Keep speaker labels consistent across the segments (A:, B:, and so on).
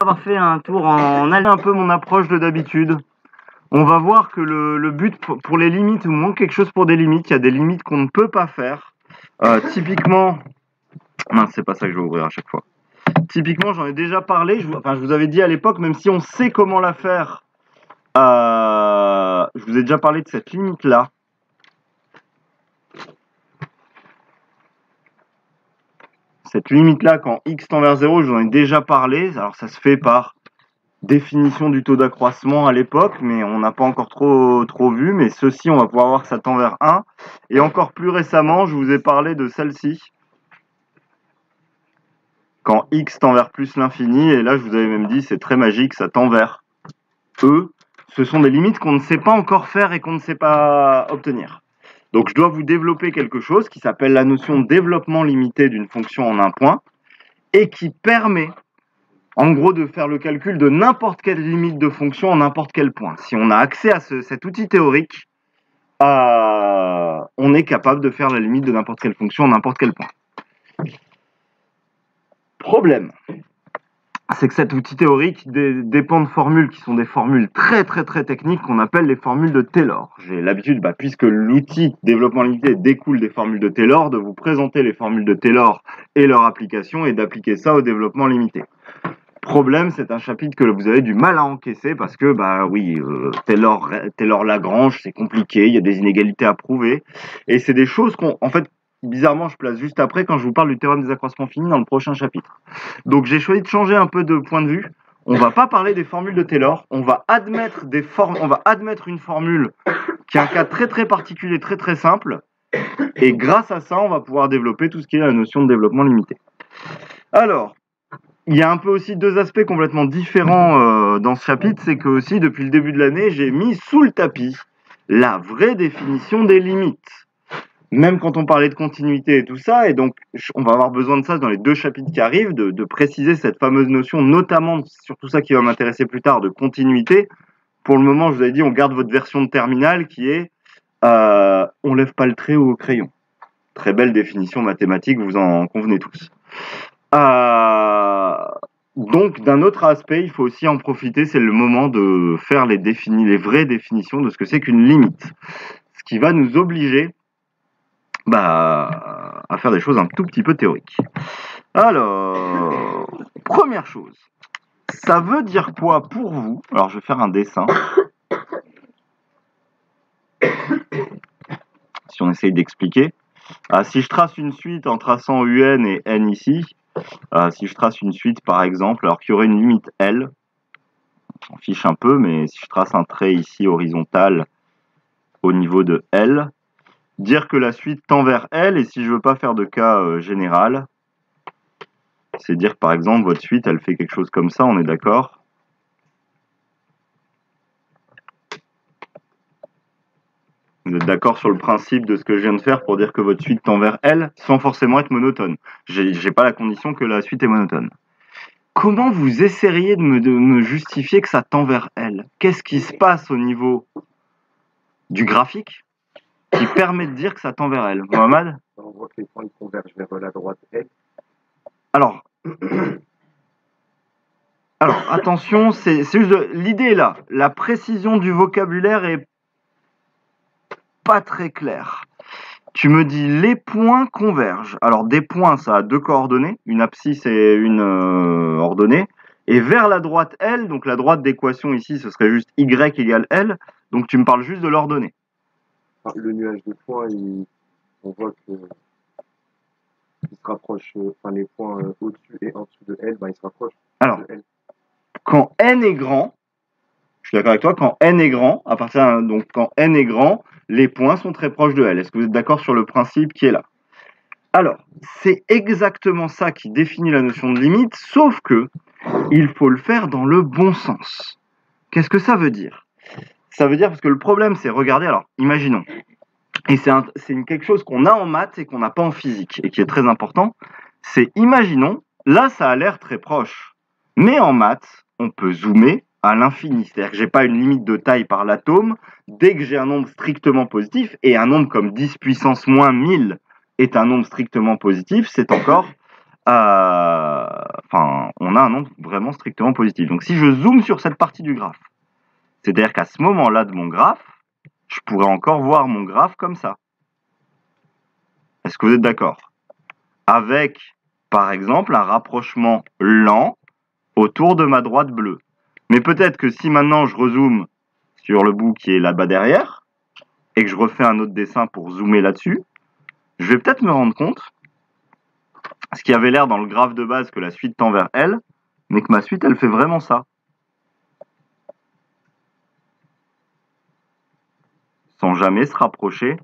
A: avoir fait un tour en allant un peu mon approche de d'habitude. On va voir que le but pour les limites, il manque quelque chose pour des limites. Il y a des limites qu'on ne peut pas faire. Typiquement, mince, c'est pas ça que je vais ouvrir à chaque fois. Typiquement, j'en ai déjà parlé. Je vous avais dit à l'époque, même si on sait comment la faire, je vous ai déjà parlé de cette limite-là. Cette limite-là, quand x tend vers 0, je vous en ai déjà parlé. Alors, ça se fait par définition du taux d'accroissement à l'époque, mais on n'a pas encore trop vu. Mais ceci, on va pouvoir voir que ça tend vers 1. Et encore plus récemment, je vous ai parlé de celle-ci. Quand x tend vers plus l'infini, et là, je vous avais même dit, c'est très magique, ça tend vers E. Ce sont des limites qu'on ne sait pas encore faire et qu'on ne sait pas obtenir. Donc, je dois vous développer quelque chose qui s'appelle la notion de développement limité d'une fonction en un point et qui permet, en gros, de faire le calcul de n'importe quelle limite de fonction en n'importe quel point. Si on a accès à cet outil théorique, on est capable de faire la limite de n'importe quelle fonction en n'importe quel point. Problème, c'est que cet outil théorique dépend de formules qui sont des formules très techniques qu'on appelle les formules de Taylor. J'ai l'habitude, puisque l'outil développement limité découle des formules de Taylor, de vous présenter les formules de Taylor et leur application et d'appliquer ça au développement limité. Problème, c'est un chapitre que vous avez du mal à encaisser parce que, Taylor-Lagrange, c'est compliqué, il y a des inégalités à prouver et c'est des choses en fait, bizarrement, je place juste après quand je vous parle du théorème des accroissements finis dans le prochain chapitre. Donc, j'ai choisi de changer un peu de point de vue. On va pas parler des formules de Taylor, on va admettre une formule qui est un cas très particulier, très simple. Et grâce à ça, on va pouvoir développer tout ce qui est la notion de développement limité. Alors, il y a un peu aussi deux aspects complètement différents dans ce chapitre. C'est que aussi, depuis le début de l'année, j'ai mis sous le tapis la vraie définition des limites. Même quand on parlait de continuité et tout ça, et donc on va avoir besoin de ça dans les deux chapitres qui arrivent, de préciser cette fameuse notion, notamment sur tout ça qui va m'intéresser plus tard, de continuité. Pour le moment, je vous avais dit, on garde votre version de terminale qui est on lève pas le trait au crayon. Très belle définition mathématique, vous en convenez tous. Donc, d'un autre aspect, il faut aussi en profiter, c'est le moment de faire les vraies définitions de ce que c'est qu'une limite. Ce qui va nous obliger à faire des choses un tout petit peu théoriques. Alors, première chose, ça veut dire quoi pour vous? Alors, je vais faire un dessin. Si on essaye d'expliquer. Si je trace une suite en traçant UN et N ici, si je trace une suite par exemple, alors qu'il y aurait une limite L, on s'en fiche un peu, mais si je trace un trait ici horizontal au niveau de L, dire que la suite tend vers L, et si je veux pas faire de cas général, c'est dire que par exemple votre suite elle fait quelque chose comme ça, on est d'accord? Vous êtes d'accord sur le principe de ce que je viens de faire pour dire que votre suite tend vers L sans forcément être monotone. J'ai pas la condition que la suite est monotone. Comment vous essayeriez de me justifier que ça tend vers L? Qu'est-ce qui se passe au niveau du graphique qui permet de dire que ça tend vers L? Mohamed?
B: On voit que les points convergent vers la droite L.
A: Alors attention, c'est juste l'idée est là. La précision du vocabulaire est pas très claire. Tu me dis les points convergent. Alors des points, ça a deux coordonnées, une abscisse et une ordonnée. Et vers la droite L, donc la droite d'équation ici, ce serait juste Y égale L. Donc tu me parles juste de l'ordonnée.
B: Le nuage de points, on voit qu'il se rapproche, les points au-dessus et en dessous de L, ils se rapprochent de L.
A: Quand N est grand, je suis d'accord avec toi, quand N est grand, quand N est grand, les points sont très proches de L. Est-ce que vous êtes d'accord sur le principe qui est là? Alors, c'est exactement ça qui définit la notion de limite, sauf que il faut le faire dans le bon sens. Qu'est-ce que ça veut dire? Ça veut dire parce que le problème, c'est, regardez, alors, imaginons, et c'est quelque chose qu'on a en maths et qu'on n'a pas en physique, et qui est très important, c'est, imaginons, là, ça a l'air très proche, mais en maths, on peut zoomer à l'infini. C'est-à-dire que j'ai pas une limite de taille par l'atome. Dès que j'ai un nombre strictement positif, et un nombre comme 10 puissance moins 1000 est un nombre strictement positif, c'est encore on a un nombre vraiment strictement positif. Donc si je zoome sur cette partie du graphe, c'est-à-dire qu'à ce moment-là de mon graphe, je pourrais encore voir mon graphe comme ça. Est-ce que vous êtes d'accord? Avec, par exemple, un rapprochement lent autour de ma droite bleue. Mais peut-être que si maintenant je rezoome sur le bout qui est là-bas derrière, et que je refais un autre dessin pour zoomer là-dessus, je vais peut-être me rendre compte, ce qui avait l'air dans le graphe de base que la suite tend vers L, mais que ma suite, elle fait vraiment ça. Sans jamais se rapprocher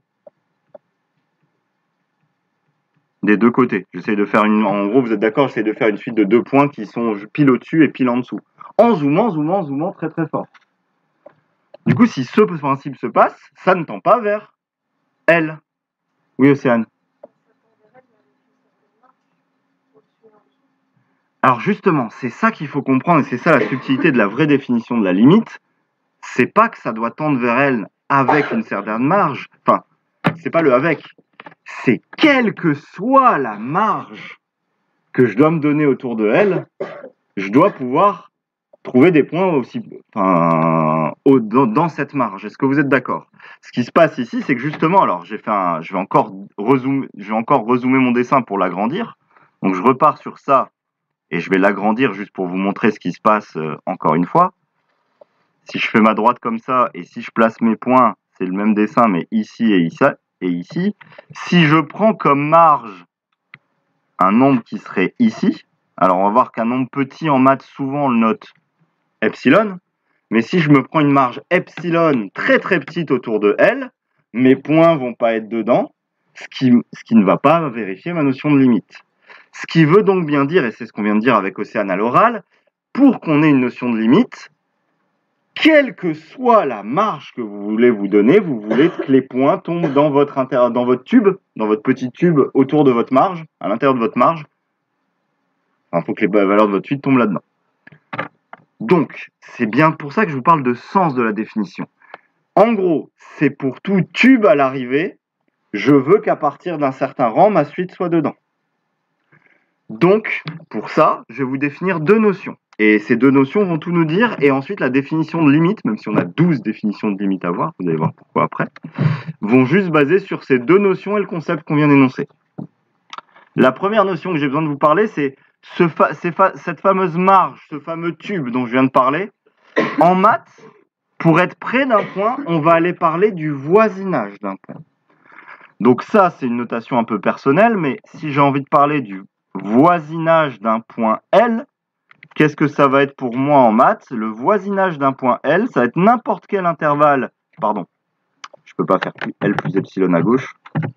A: des deux côtés. J'essaie de faire en gros, vous êtes d'accord, j'essaie de faire une suite de 2 points qui sont pile au-dessus et pile en dessous. En zoomant très très fort. Du coup, si ce principe se passe, ça ne tend pas vers L. Oui, Océane. Alors justement, c'est ça qu'il faut comprendre et c'est ça la subtilité de la vraie définition de la limite. C'est pas que ça doit tendre vers L avec une certaine marge. Enfin, c'est pas le avec. C'est quelle que soit la marge que je dois me donner autour de L, je dois pouvoir trouver des points aussi, dans cette marge. Est-ce que vous êtes d'accord? Ce qui se passe ici, c'est que justement, alors je vais encore rezoomer mon dessin pour l'agrandir. Donc je repars sur ça et je vais l'agrandir juste pour vous montrer ce qui se passe encore une fois. Si je fais ma droite comme ça et si je place mes points, c'est le même dessin, mais ici et ici. Et ici. Si je prends comme marge un nombre qui serait ici, alors on va voir qu'un nombre petit en maths, souvent on le note epsilon, mais si je me prends une marge epsilon très très petite autour de L, mes points vont pas être dedans, ce qui ne va pas vérifier ma notion de limite. Ce qui veut donc bien dire, et c'est ce qu'on vient de dire avec Océane à l'oral, pour qu'on ait une notion de limite, quelle que soit la marge que vous voulez vous donner, vous voulez que les points tombent dans votre tube, dans votre petit tube autour de votre marge, à l'intérieur de votre marge. Il faut que les valeurs de votre suite tombent là-dedans. Donc, c'est bien pour ça que je vous parle de sens de la définition. En gros, c'est pour tout tube à l'arrivée, je veux qu'à partir d'un certain rang, ma suite soit dedans. Donc, pour ça, je vais vous définir 2 notions. Et ces 2 notions vont tout nous dire. Et ensuite, la définition de limite, même si on a 12 définitions de limite à voir, vous allez voir pourquoi après, vont juste baser sur ces 2 notions et le concept qu'on vient d'énoncer. La première notion que j'ai besoin de vous parler, c'est cette fameuse marge, ce fameux tube dont je viens de parler. En maths, pour être près d'un point, on va aller parler du voisinage d'un point. Donc ça, c'est une notation un peu personnelle, mais si j'ai envie de parler du voisinage d'un point L, qu'est-ce que ça va être pour moi en maths? Le voisinage d'un point L, ça va être n'importe quel intervalle. Pardon, je peux pas faire L plus epsilon à gauche.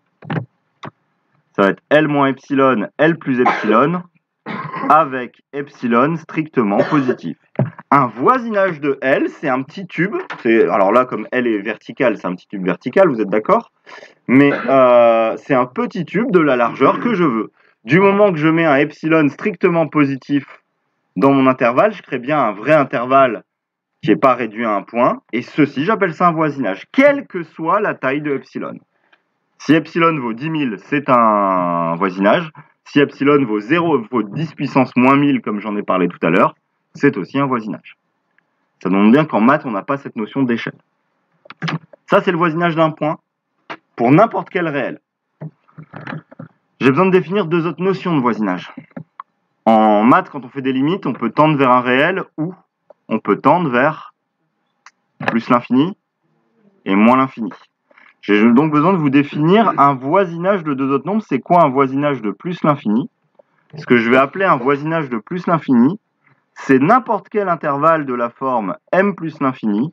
A: Ça va être L moins epsilon, L plus epsilon, avec epsilon strictement positif. Un voisinage de L, c'est un petit tube. Alors là, comme L est vertical, c'est un petit tube vertical, vous êtes d'accord? Mais c'est un petit tube de la largeur que je veux. Du moment que je mets un epsilon strictement positif dans mon intervalle, je crée bien un vrai intervalle qui n'est pas réduit à un point. Et ceci, j'appelle ça un voisinage, quelle que soit la taille de epsilon. Si epsilon vaut 10 000, c'est un voisinage. Si epsilon vaut 10 puissance moins 1000, comme j'en ai parlé tout à l'heure, c'est aussi un voisinage. Ça montre bien qu'en maths, on n'a pas cette notion d'échelle. Ça, c'est le voisinage d'un point pour n'importe quel réel. J'ai besoin de définir 2 autres notions de voisinage. En maths, quand on fait des limites, on peut tendre vers un réel ou on peut tendre vers plus l'infini et moins l'infini. J'ai donc besoin de vous définir un voisinage de 2 autres nombres. C'est quoi un voisinage de plus l'infini? Ce que je vais appeler un voisinage de plus l'infini, c'est n'importe quel intervalle de la forme m plus l'infini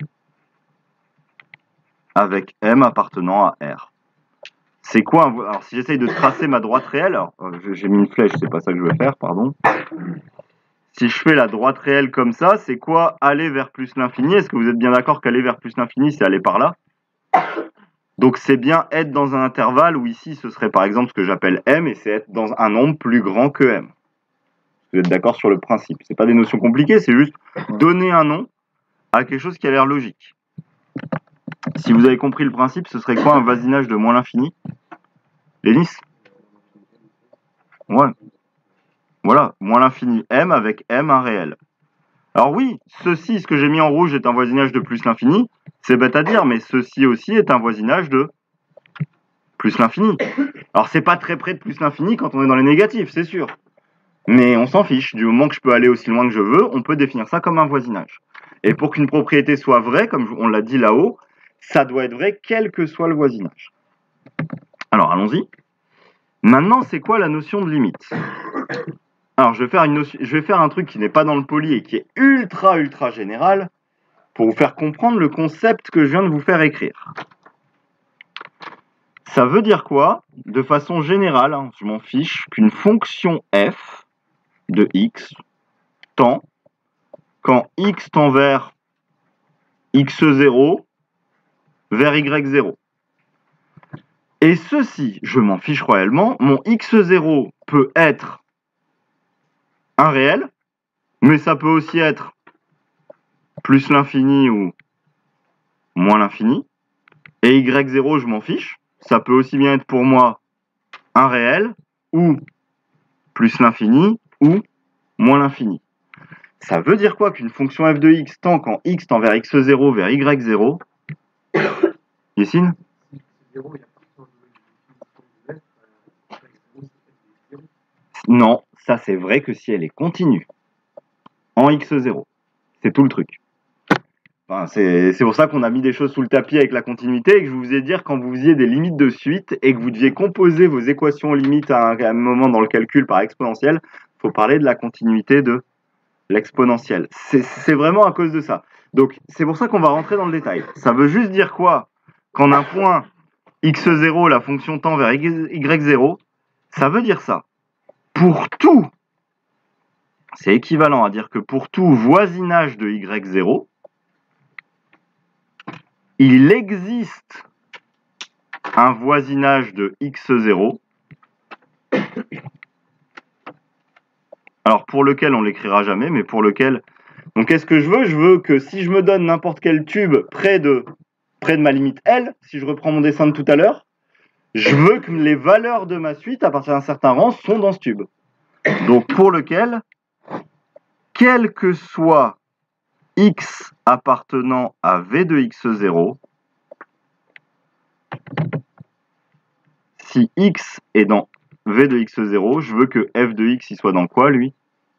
A: avec m appartenant à R. C'est quoi alors si j'essaye de tracer ma droite réelle, alors j'ai mis une flèche, c'est pas ça que je veux faire, pardon. Si je fais la droite réelle comme ça, c'est quoi aller vers plus l'infini? Est-ce que vous êtes bien d'accord qu'aller vers plus l'infini, c'est aller par là? Donc c'est bien être dans un intervalle où ici ce serait par exemple ce que j'appelle m et c'est être dans un nombre plus grand que m. Vous êtes d'accord sur le principe? C'est pas des notions compliquées, c'est juste donner un nom à quelque chose qui a l'air logique. Si vous avez compris le principe, ce serait quoi un voisinage de moins l'infini? Lénis? Ouais. Voilà, moins l'infini m avec m un réel. Alors oui, ceci, ce que j'ai mis en rouge, est un voisinage de plus l'infini. C'est bête à dire, mais ceci aussi est un voisinage de plus l'infini. Alors c'est pas très près de plus l'infini quand on est dans les négatifs, c'est sûr. Mais on s'en fiche, du moment que je peux aller aussi loin que je veux, on peut définir ça comme un voisinage. Et pour qu'une propriété soit vraie, comme on l'a dit là-haut, ça doit être vrai quel que soit le voisinage. Alors allons-y. Maintenant, c'est quoi la notion de limite? Alors je vais faire un truc qui n'est pas dans le poly et qui est ultra général pour vous faire comprendre le concept que je viens de vous faire écrire. Ça veut dire quoi? De façon générale, hein, je m'en fiche, qu'une fonction f de x tend, quand x tend vers x0, vers y0. Et ceci, je m'en fiche royalement, mon x0 peut être un réel, mais ça peut aussi être plus l'infini ou moins l'infini. Et y0, je m'en fiche, ça peut aussi bien être pour moi un réel, ou plus l'infini, ou moins l'infini. Ça veut dire quoi qu'une fonction f de x tend quand x tend vers x0 vers y0? Yessine? Non, ça c'est vrai que si elle est continue en x0. C'est tout le truc. Enfin, c'est pour ça qu'on a mis des choses sous le tapis avec la continuité et que je vous ai dit quand vous faisiez des limites de suite et que vous deviez composer vos équations limites à un moment dans le calcul par exponentielle, il faut parler de la continuité de l'exponentielle. C'est vraiment à cause de ça. Donc c'est pour ça qu'on va rentrer dans le détail. Ça veut juste dire quoi? Qu'en un point x0, la fonction tend vers y0, ça veut dire ça. Pour tout, c'est équivalent à dire que pour tout voisinage de y0, il existe un voisinage de x0, alors pour lequel on l'écrira jamais, mais pour lequel... Donc qu'est-ce que je veux? Je veux que si je me donne n'importe quel tube près de ma limite L, si je reprends mon dessin de tout à l'heure, je veux que les valeurs de ma suite, à partir d'un certain rang, sont dans ce tube. Donc pour lequel, quel que soit x appartenant à v de x0, si x est dans v de x0, je veux que f de x y soit dans quoi, lui?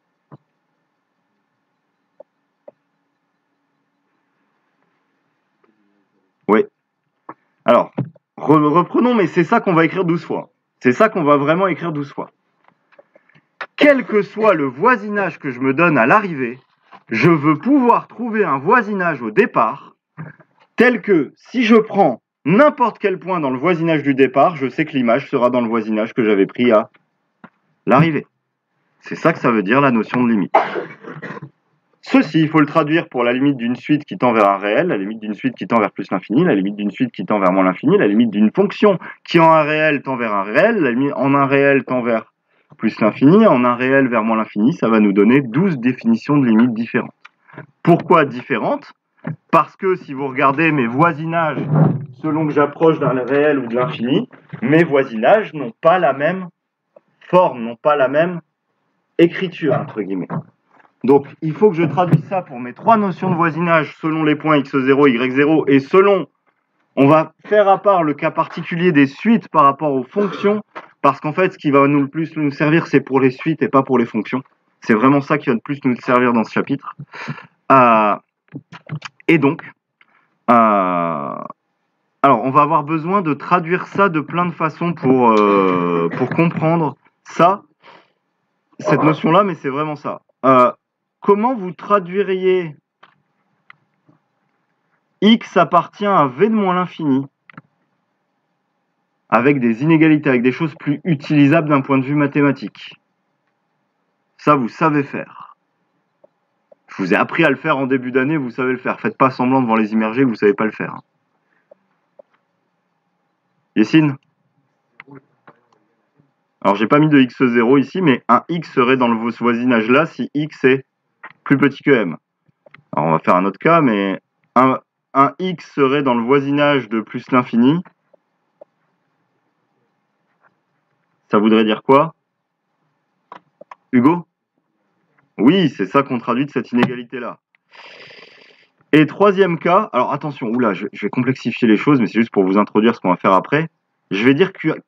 A: Oui. Alors, reprenons, mais c'est ça qu'on va écrire 12 fois. C'est ça qu'on va vraiment écrire 12 fois. Quel que soit le voisinage que je me donne à l'arrivée, je veux pouvoir trouver un voisinage au départ, tel que si je prends n'importe quel point dans le voisinage du départ, je sais que l'image sera dans le voisinage que j'avais pris à l'arrivée. C'est ça que ça veut dire la notion de limite. Ceci, il faut le traduire pour la limite d'une suite qui tend vers un réel, la limite d'une suite qui tend vers plus l'infini, la limite d'une suite qui tend vers moins l'infini, la limite d'une fonction qui en un réel tend vers un réel, la limite en un réel tend vers plus l'infini, en un réel vers moins l'infini, ça va nous donner 12 définitions de limites différentes. Pourquoi différentes? Parce que si vous regardez mes voisinages, selon que j'approche d'un réel ou de l'infini, mes voisinages n'ont pas la même forme, n'ont pas la même écriture, entre guillemets. Donc, il faut que je traduise ça pour mes trois notions de voisinage selon les points x0, y0 et selon... On va faire à part le cas particulier des suites par rapport aux fonctions parce qu'en fait, ce qui va le plus nous servir, c'est pour les suites et pas pour les fonctions. C'est vraiment ça qui va le plus nous servir dans ce chapitre. Et donc, alors, on va avoir besoin de traduire ça de plein de façons pour comprendre ça, cette notion-là, mais c'est vraiment ça. Comment vous traduiriez x appartient à v de moins l'infini avec des inégalités, avec des choses plus utilisables d'un point de vue mathématique? Ça, vous savez faire. Je vous ai appris à le faire en début d'année, vous savez le faire. Faites pas semblant devant les immergés, vous savez pas le faire. Yessine? Alors, j'ai pas mis de x0 ici, mais un x serait dans le voisinage là si x est plus petit que m. Alors, on va faire un autre cas, mais un x serait dans le voisinage de plus l'infini. Ça voudrait dire quoi? Hugo? Oui, c'est ça qu'on traduit de cette inégalité-là. Et troisième cas, alors attention, oula, je vais complexifier les choses, mais c'est juste pour vous introduire ce qu'on va faire après. Je vais dire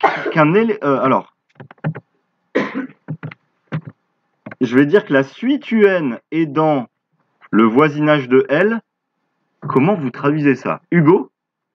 A: je vais dire que la suite UN est dans le voisinage de L. Comment vous traduisez ça? Hugo?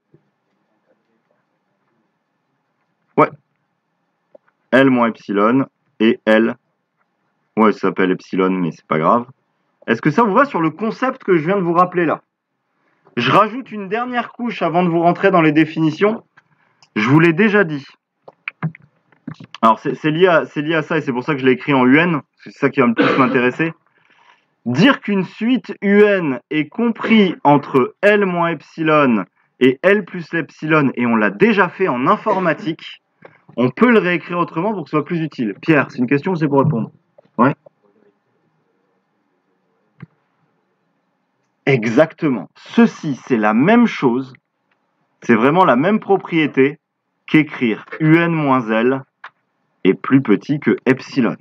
A: Ouais. L moins epsilon et L. Ouais, ça s'appelle epsilon, mais c'est pas grave. Est-ce que ça vous va sur le concept que je viens de vous rappeler là? Je rajoute une dernière couche avant de vous rentrer dans les définitions. Je vous l'ai déjà dit. Alors, c'est lié à ça, et c'est pour ça que je l'ai écrit en UN, c'est ça qui va le plus m'intéresser. Dire qu'une suite UN est compris entre L moins epsilon et L plus l'epsilon, et on l'a déjà fait en informatique, on peut le réécrire autrement pour que ce soit plus utile. Pierre, c'est une question ou c'est pour répondre? Ouais. Exactement. Ceci, c'est la même chose, c'est vraiment la même propriété qu'écrire UN moins L est plus petit que epsilon.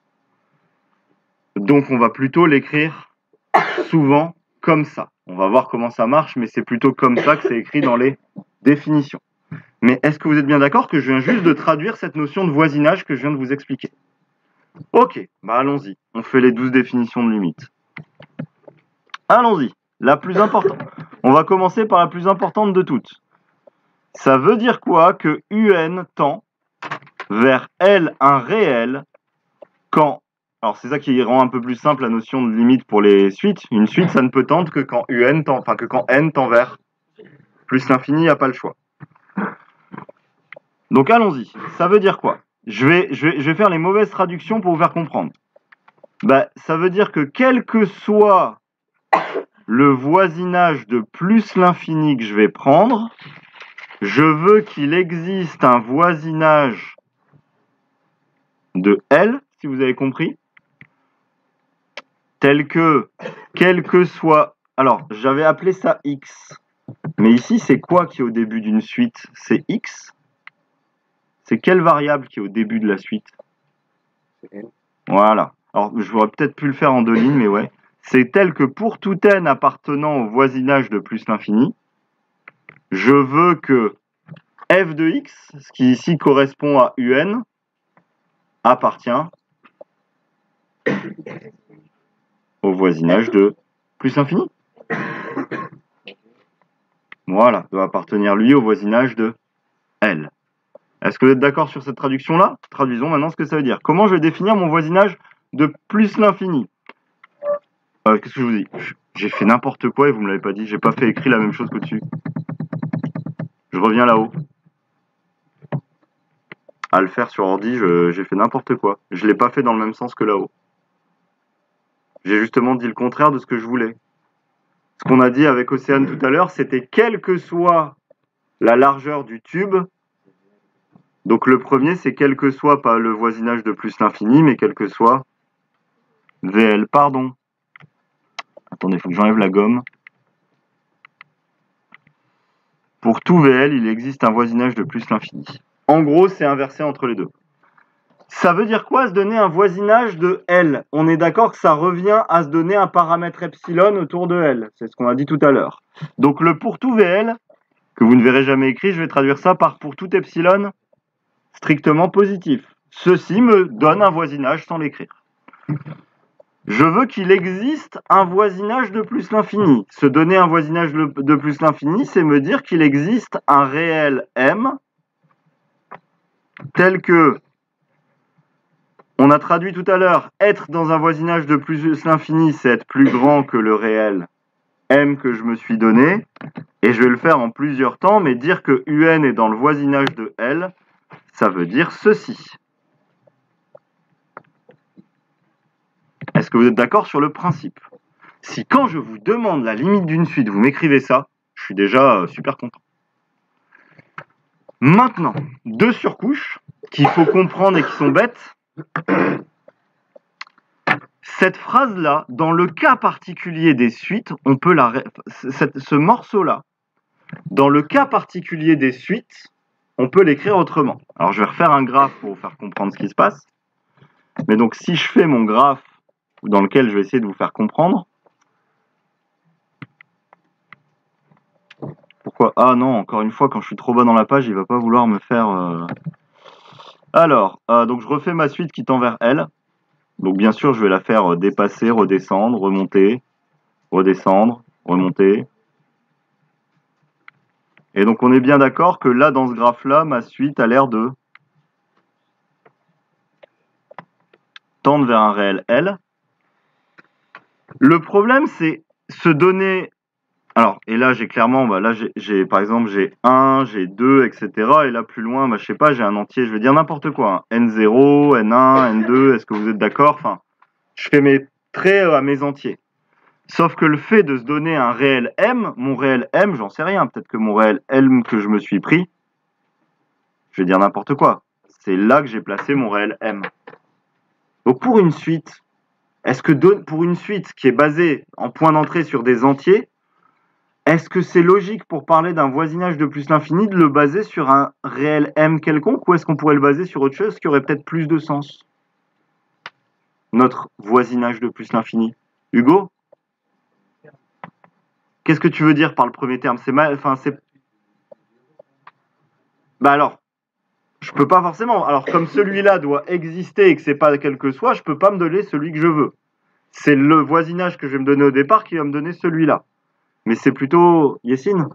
A: Donc on va plutôt l'écrire souvent comme ça. On va voir comment ça marche, mais c'est plutôt comme ça que c'est écrit dans les définitions. Mais est-ce que vous êtes bien d'accord que je viens juste de traduire cette notion de voisinage que je viens de vous expliquer? Ok, bah allons-y. On fait les 12 définitions de limite. Allons-y. La plus importante. On va commencer par la plus importante de toutes. Ça veut dire quoi que UN tend vers L un réel quand... Alors c'est ça qui rend un peu plus simple la notion de limite pour les suites. Une suite, ça ne peut tendre que quand UN tend, enfin que quand N tend vers plus l'infini, il n'y a pas le choix. Donc allons-y. Ça veut dire quoi? Je vais faire les mauvaises traductions pour vous faire comprendre. Bah, ça veut dire que quel que soit le voisinage de plus l'infini que je vais prendre, je veux qu'il existe un voisinage de L, si vous avez compris, tel que, quel que soit... Alors, j'avais appelé ça X. Mais ici, c'est quoi qui est au début d'une suite? C'est X? C'est quelle variable qui est au début de la suite? Voilà. Alors, j'aurais peut-être pu le faire en 2 lignes, mais ouais. C'est tel que pour tout n appartenant au voisinage de plus l'infini, je veux que f de x, ce qui ici correspond à un, appartient au voisinage de plus l'infini. Voilà, doit appartenir lui au voisinage de L. Est-ce que vous êtes d'accord sur cette traduction-là? Traduisons maintenant ce que ça veut dire. Comment je vais définir mon voisinage de plus l'infini? Qu'est-ce que je vous dis? J'ai fait n'importe quoi et vous me l'avez pas dit. J'ai pas fait écrit la même chose qu'au-dessus. Je reviens là-haut. À le faire sur ordi, j'ai fait n'importe quoi. Je l'ai pas fait dans le même sens que là-haut. J'ai justement dit le contraire de ce que je voulais. Ce qu'on a dit avec Océane tout à l'heure, c'était quelle que soit la largeur du tube. Donc le premier, c'est quel que soit, pas le voisinage de plus l'infini, mais quel que soit VL. Pardon. Attendez, il faut que j'enlève la gomme. Pour tout VL, il existe un voisinage de plus l'infini. En gros, c'est inversé entre les deux. Ça veut dire quoi se donner un voisinage de L? On est d'accord que ça revient à se donner un paramètre epsilon autour de L. C'est ce qu'on a dit tout à l'heure. Donc le pour tout VL, que vous ne verrez jamais écrit, je vais traduire ça par pour tout epsilon strictement positif. Ceci me donne un voisinage sans l'écrire. Je veux qu'il existe un voisinage de plus l'infini. Se donner un voisinage de plus l'infini, c'est me dire qu'il existe un réel M tel que, on a traduit tout à l'heure, être dans un voisinage de plus l'infini, c'est être plus grand que le réel M que je me suis donné. Et je vais le faire en plusieurs temps, mais dire que UN est dans le voisinage de L, ça veut dire ceci. Est-ce que vous êtes d'accord sur le principe? Si quand je vous demande la limite d'une suite, vous m'écrivez ça, je suis déjà super content. Maintenant, 2 surcouches qu'il faut comprendre et qui sont bêtes. Cette phrase-là, dans le cas particulier des suites, on peut ce morceau-là, dans le cas particulier des suites, on peut l'écrire autrement. Alors je vais refaire un graphe pour vous faire comprendre ce qui se passe. Mais donc, si je fais mon graphe dans lequel je vais essayer de vous faire comprendre, pourquoi? Ah non, encore une fois, quand je suis trop bas dans la page, il va pas vouloir me faire... Alors, donc je refais ma suite qui tend vers L. Donc bien sûr, je vais la faire dépasser, redescendre, remonter, redescendre, remonter. Et donc on est bien d'accord que là, dans ce graphe-là, ma suite a l'air de tendre vers un réel L. Le problème, c'est se donner... Alors, et là, j'ai clairement, là, par exemple, j'ai 1, j'ai 2, etc. Et là, plus loin, je sais pas, j'ai un entier, je vais dire n'importe quoi. Hein. N0, N1, N2, est-ce que vous êtes d'accord? Enfin, je fais mes traits à mes entiers. Sauf que le fait de se donner un réel M, mon réel M, j'en sais rien. Peut-être que mon réel M que je me suis pris, je vais dire n'importe quoi. C'est là que j'ai placé mon réel M. Donc, pour une suite, est-ce que pour une suite qui est basée en point d'entrée sur des entiers, est-ce que c'est logique pour parler d'un voisinage de plus l'infini de le baser sur un réel M quelconque ou est-ce qu'on pourrait le baser sur autre chose qui aurait peut-être plus de sens? Notre voisinage de plus l'infini. Hugo? Qu'est-ce que tu veux dire par le premier terme? C'est mal, enfin c'est... Bah alors, je peux pas forcément. Alors comme celui-là doit exister et que c'est pas quel que soit, je peux pas me donner celui que je veux. C'est le voisinage que je vais me donner au départ qui va me donner celui-là. Mais c'est plutôt... Yessine?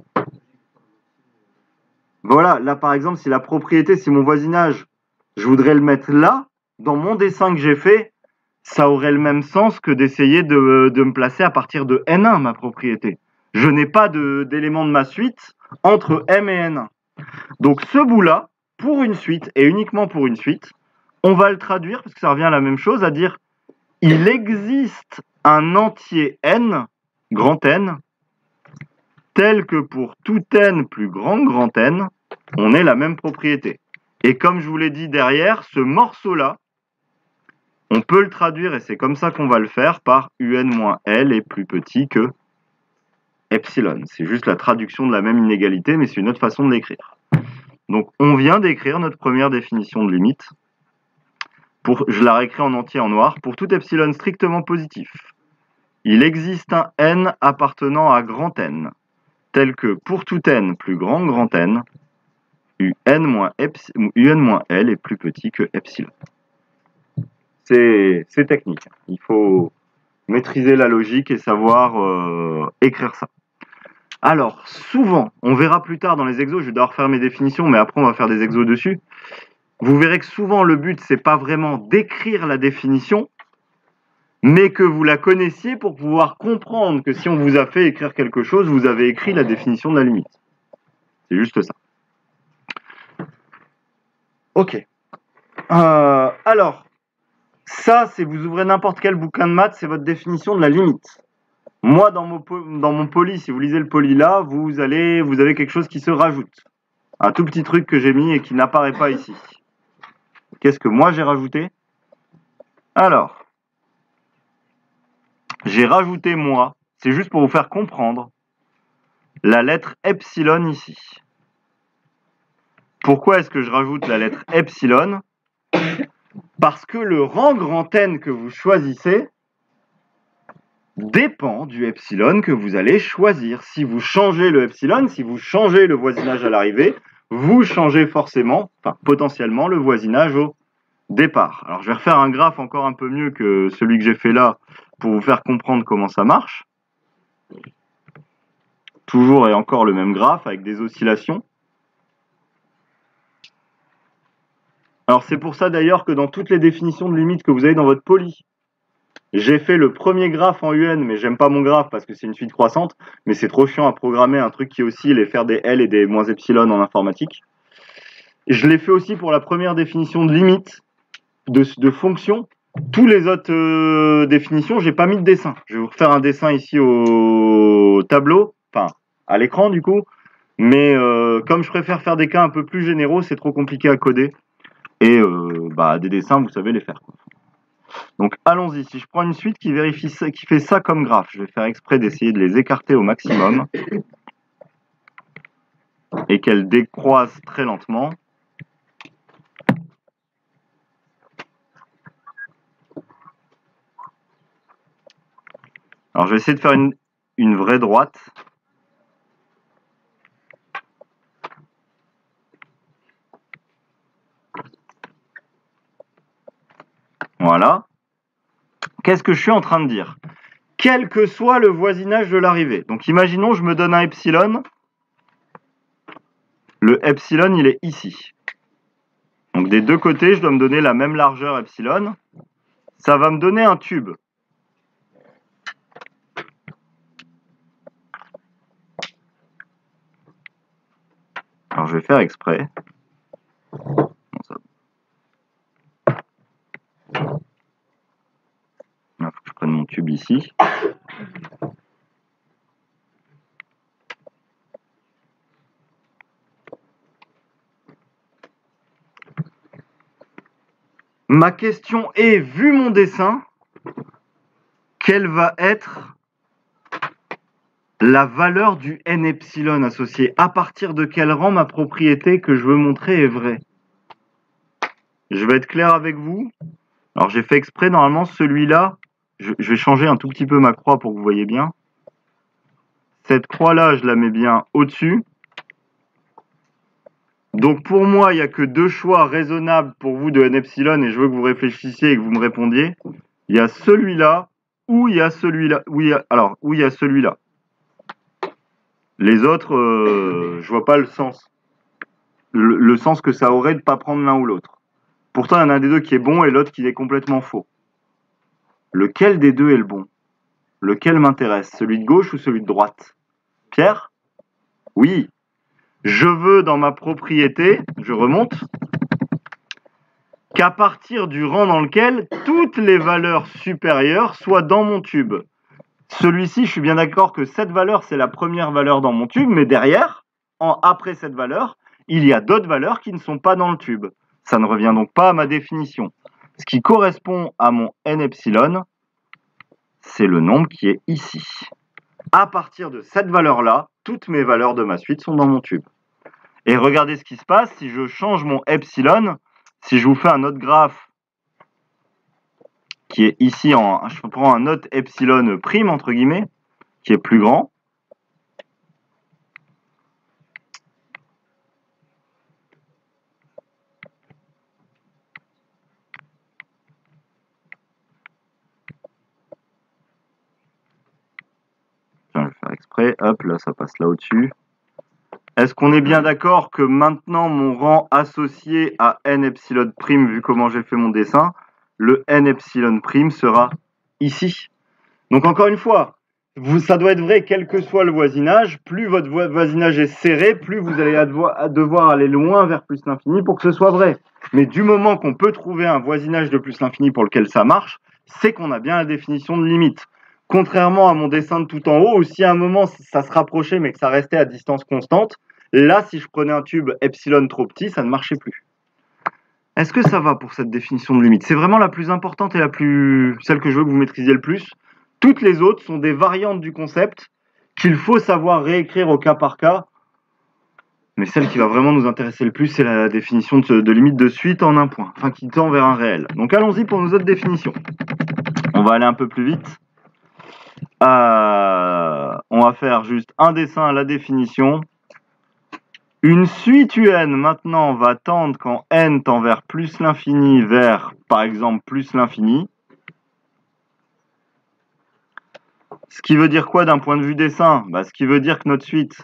A: Voilà, là par exemple, si la propriété, si mon voisinage, je voudrais le mettre là, dans mon dessin que j'ai fait, ça aurait le même sens que d'essayer de me placer à partir de N1, ma propriété. Je n'ai pas d'élément de ma suite entre M et N1. Donc ce bout-là, pour une suite, et uniquement pour une suite, on va le traduire, parce que ça revient à la même chose, à dire il existe un entier N, grand N, tel que pour tout N plus grand N, on ait la même propriété. Et comme je vous l'ai dit derrière, ce morceau-là, on peut le traduire, et c'est comme ça qu'on va le faire, par UN-L est plus petit que epsilon. C'est juste la traduction de la même inégalité, mais c'est une autre façon de l'écrire. Donc on vient d'écrire notre première définition de limite. Je la réécris en entier en noir. Pour tout epsilon strictement positif, il existe un n appartenant à grand N, tel que pour tout n plus grand N, UN-L est plus petit que epsilon. C'est technique. Il faut maîtriser la logique et savoir écrire ça. Alors, souvent, on verra plus tard dans les exos, je vais devoir faire mes définitions, mais après on va faire des exos dessus. Vous verrez que souvent le but, c'est pas vraiment d'écrire la définition, mais que vous la connaissiez pour pouvoir comprendre que si on vous a fait écrire quelque chose, vous avez écrit la définition de la limite. C'est juste ça. Ok. Alors, ça, c'est vous ouvrez n'importe quel bouquin de maths, c'est votre définition de la limite. Moi, dans mon poly, si vous lisez le poly là, vous avez quelque chose qui se rajoute. Un tout petit truc que j'ai mis et qui n'apparaît pas ici. Qu'est-ce que moi j'ai rajouté? Alors, j'ai rajouté moi, c'est juste pour vous faire comprendre, la lettre epsilon ici. Pourquoi est-ce que je rajoute la lettre epsilon? Parce que le rang grand N que vous choisissez dépend du epsilon que vous allez choisir. Si vous changez le epsilon, si vous changez le voisinage à l'arrivée, vous changez forcément, enfin potentiellement, le voisinage au départ. Alors je vais refaire un graphe encore un peu mieux que celui que j'ai fait là pour vous faire comprendre comment ça marche. Toujours et encore le même graphe avec des oscillations. Alors c'est pour ça d'ailleurs que dans toutes les définitions de limites que vous avez dans votre poly, j'ai fait le premier graphe en UN, mais j'aime pas mon graphe parce que c'est une suite croissante, mais c'est trop chiant à programmer un truc qui oscille et faire des L et des moins epsilon en informatique. Je l'ai fait aussi pour la première définition de limite de fonction. Tous les autres définitions, j'ai pas mis de dessin. Je vais vous refaire un dessin ici au tableau, enfin à l'écran du coup. Mais comme je préfère faire des cas un peu plus généraux, c'est trop compliqué à coder. Et des dessins, vous savez les faire. Donc allons-y. Si je prends une suite qui vérifie ça, qui fait ça comme graphe, je vais faire exprès d'essayer de les écarter au maximum et qu'elles décroisent très lentement. Alors, je vais essayer de faire une vraie droite. Voilà. Qu'est-ce que je suis en train de dire? Quel que soit le voisinage de l'arrivée. Donc, imaginons, je me donne un epsilon. Le epsilon, il est ici. Donc, des deux côtés, je dois me donner la même largeur epsilon. Ça va me donner un tube. Alors, je vais faire exprès. Il faut que je prenne mon tube ici. Ma question est, vu mon dessin, quelle va être la valeur du n epsilon associé? À partir de quel rang ma propriété que je veux montrer est vraie? Je vais être clair avec vous. Alors j'ai fait exprès, normalement celui-là, je vais changer un tout petit peu ma croix pour que vous voyez bien. Cette croix-là, je la mets bien au-dessus. Donc pour moi, il n'y a que deux choix raisonnables pour vous de n epsilon, et je veux que vous réfléchissiez et que vous me répondiez. Il y a celui-là, ou il y a celui-là. Où il y a celui-là. Les autres, je vois pas le sens. Le sens que ça aurait de ne pas prendre l'un ou l'autre. Pourtant, il y en a un des deux qui est bon et l'autre qui est complètement faux. Lequel des deux est le bon? Lequel m'intéresse? Celui de gauche ou celui de droite? Pierre? Oui. Je veux dans ma propriété, je remonte, qu'à partir du rang dans lequel toutes les valeurs supérieures soient dans mon tube. Celui-ci, je suis bien d'accord que cette valeur, c'est la première valeur dans mon tube, mais derrière, après cette valeur, il y a d'autres valeurs qui ne sont pas dans le tube. Ça ne revient donc pas à ma définition. Ce qui correspond à mon n epsilon, c'est le nombre qui est ici. À partir de cette valeur-là, toutes mes valeurs de ma suite sont dans mon tube. Et regardez ce qui se passe si je change mon epsilon, si je vous fais un autre graphe qui est ici, je prends un autre epsilon prime, entre guillemets, qui est plus grand. Tiens, je vais faire exprès, hop, là ça passe là au-dessus. Est-ce qu'on est bien d'accord que maintenant mon rang associé à n epsilon prime, vu comment j'ai fait mon dessin, le n epsilon prime sera ici. Donc encore une fois, ça doit être vrai quel que soit le voisinage. Plus votre voisinage est serré, plus vous allez devoir aller loin vers plus l'infini pour que ce soit vrai. Mais du moment qu'on peut trouver un voisinage de plus l'infini pour lequel ça marche, c'est qu'on a bien la définition de limite. Contrairement à mon dessin de tout en haut, où si à un moment ça se rapprochait mais que ça restait à distance constante, là si je prenais un tube epsilon trop petit, ça ne marchait plus. Est-ce que ça va pour cette définition de limite? C'est vraiment la plus importante et celle que je veux que vous maîtrisiez le plus. Toutes les autres sont des variantes du concept qu'il faut savoir réécrire au cas par cas. Mais celle qui va vraiment nous intéresser le plus, c'est la définition de limite de suite en un point, enfin qui tend vers un réel. Donc allons-y pour nos autres définitions. On va aller un peu plus vite. On va faire juste un dessin à la définition. Une suite UN maintenant va tendre quand n tend vers plus l'infini vers, par exemple, plus l'infini. Ce qui veut dire quoi d'un point de vue dessin? Ce qui veut dire que notre suite,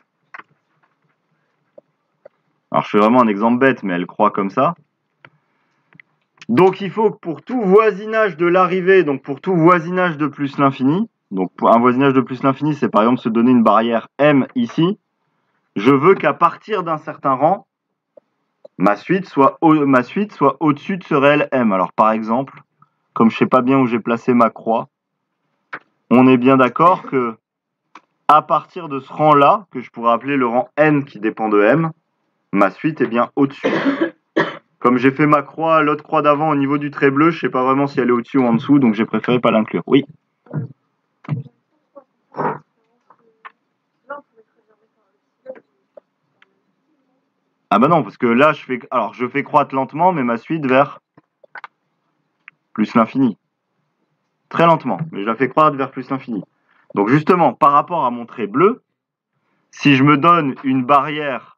A: alors je fais vraiment un exemple bête, mais elle croit comme ça. Donc il faut que pour tout voisinage de l'arrivée, donc pour tout voisinage de plus l'infini, donc pour un voisinage de plus l'infini, c'est par exemple se donner une barrière M ici, je veux qu'à partir d'un certain rang, ma suite soit au-dessus de ce réel M. Alors par exemple, comme je ne sais pas bien où j'ai placé ma croix, on est bien d'accord que à partir de ce rang-là, que je pourrais appeler le rang N qui dépend de M, ma suite est bien au-dessus. Comme j'ai fait ma croix, l'autre croix d'avant au niveau du trait bleu, je ne sais pas vraiment si elle est au-dessus ou en dessous, donc j'ai préféré pas l'inclure. Oui. Ah bah non, parce que là, je fais croître lentement, mais ma suite vers plus l'infini. Très lentement, mais je la fais croître vers plus l'infini. Donc justement, par rapport à mon trait bleu, si je me donne une barrière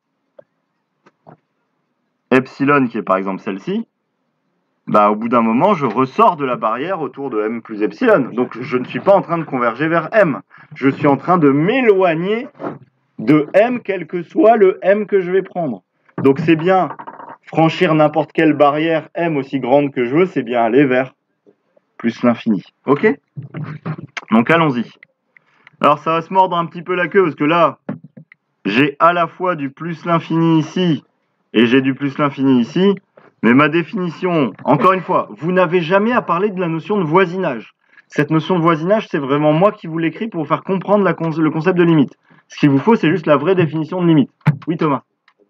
A: epsilon qui est par exemple celle-ci, bah, au bout d'un moment, je ressors de la barrière autour de m plus epsilon. Donc je ne suis pas en train de converger vers m. Je suis en train de m'éloigner de m, quel que soit le m que je vais prendre. Donc c'est bien franchir n'importe quelle barrière m aussi grande que je veux, c'est bien aller vers plus l'infini. Ok? Donc allons-y. Alors ça va se mordre un petit peu la queue, parce que là, j'ai à la fois du plus l'infini ici, et j'ai du plus l'infini ici, mais ma définition, encore une fois, vous n'avez jamais à parler de la notion de voisinage. Cette notion de voisinage, c'est vraiment moi qui vous l'écris pour vous faire comprendre le concept de limite. Ce qu'il vous faut, c'est juste la vraie définition de limite. Oui, Thomas.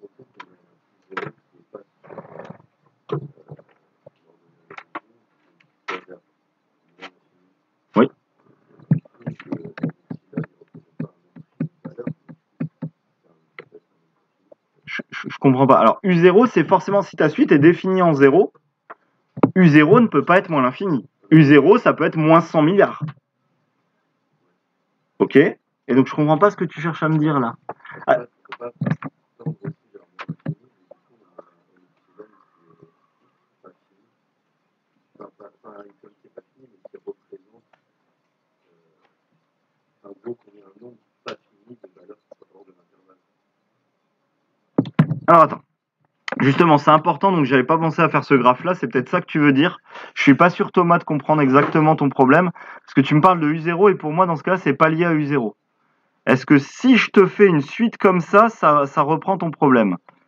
A: Oui. Je comprends pas. Alors, U0, c'est forcément, si ta suite est définie en 0, U0 ne peut pas être moins l'infini. U0, ça peut être moins 100 milliards. Ok? Et donc, je comprends pas ce que tu cherches à me dire là. Ah. Alors, attends. Justement, c'est important, donc j'avais pas pensé à faire ce graphe-là, c'est peut-être ça que tu veux dire. Je suis pas sûr, Thomas, de comprendre exactement ton problème, parce que tu me parles de U0, et pour moi, dans ce cas, c'est pas lié à U0. Est-ce que si je te fais une suite comme ça reprend ton problème?